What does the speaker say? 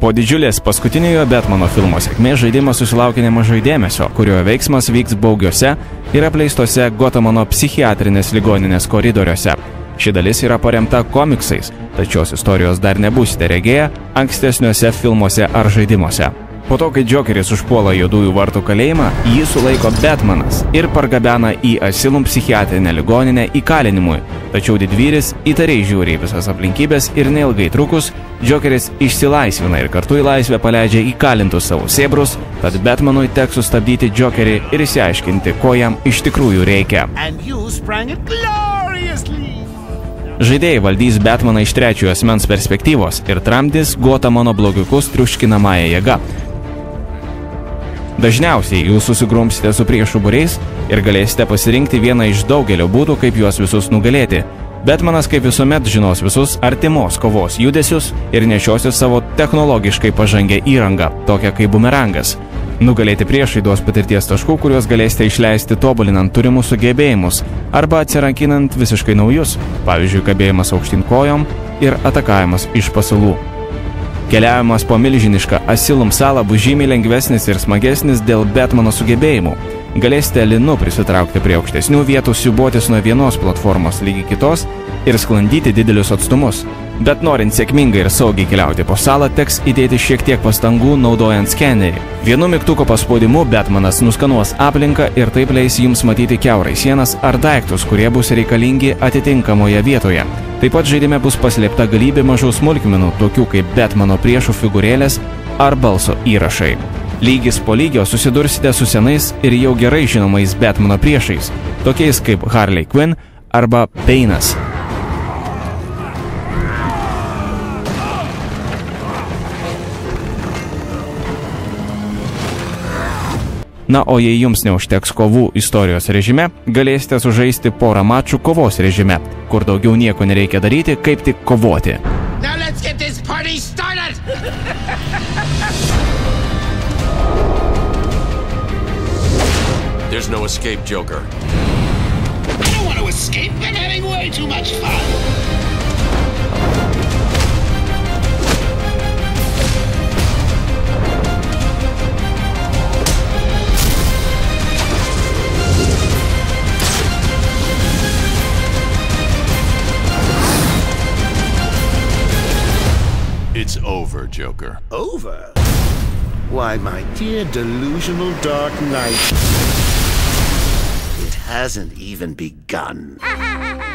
Po didžiulės paskutiniojo Batmano filmo sėkmės žaidimas susilaukė nemažai dėmesio, kurio veiksmas vyks baugiuose ir apleistose Gothamano psichiatrinės ligoninės koridoriuose. Ši dalis yra paremta komiksais, tačiau istorijos dar nebūsite regėję ankstesniuose filmuose ar žaidimuose. Po to, kai Džokeris užpuola Juodųjų vartų kalėjimą, jį sulaiko Batmanas ir pargabena į Asylum psichiatrinę ligoninę įkalinimui. Tačiau didvyris įtariai žiūri į visas aplinkybės ir neilgai trukus Džokeris išsilaisvina ir kartu į laisvę paleidžia įkalintus savo sėbrus, tad Batmanui teks sustabdyti Džokerį ir išsiaiškinti, ko jam iš tikrųjų reikia. Žaidėjai valdys Batmaną iš trečiojo asmens perspektyvos ir tramdys Gothamano blogiukus triuškinamąją jėgą. Dažniausiai jūs susigrumsite su priešų būriais ir galėsite pasirinkti vieną iš daugelio būdų, kaip juos visus nugalėti. Batmanas kaip visuomet žinos visus artimos kovos judesius ir nešiosis savo technologiškai pažangę įrangą, tokią kaip bumerangas. Nugalėti priešai duos patirties taškų, kuriuos galėsite išleisti tobulinant turimus sugebėjimus arba atsirankinant visiškai naujus, pavyzdžiui, kabėjimas aukštyn kojom ir atakavimas iš pasalų. Keliavimas po milžinišką Asylum salą bus žymiai lengvesnis ir smagesnis dėl Batmano sugebėjimų. Galėsite linu prisitraukti prie aukštesnių vietų, siūbuotis nuo vienos platformos lygi kitos ir sklandyti didelius atstumus. Bet norint sėkmingai ir saugiai keliauti po salą, teks įdėti šiek tiek pastangų naudojant skenerį. Vienu mygtuko paspaudimu Batmanas nuskanuos aplinką ir taip leis jums matyti kiaurai sienas ar daiktus, kurie bus reikalingi atitinkamoje vietoje. Taip pat žaidime bus paslėpta galybė mažų smulkmenų, tokių kaip Batmano priešų figūrėlės ar balso įrašai. Lygis po lygio susidursite su senais ir jau gerai žinomais Batmano priešais, tokiais kaip Harley Quinn arba Bainas. Na, o jei jums neužteks kovų istorijos režime, galėsite sužaisti porą mačų kovos režime, kur daugiau nieko nereikia daryti, kaip tik kovoti. Now let's get this party started! There's no escape, Joker. I don't want to escape. I'm having way too much fun. It's over, Joker. Over? Why, my dear delusional Dark Knight, it hasn't even begun.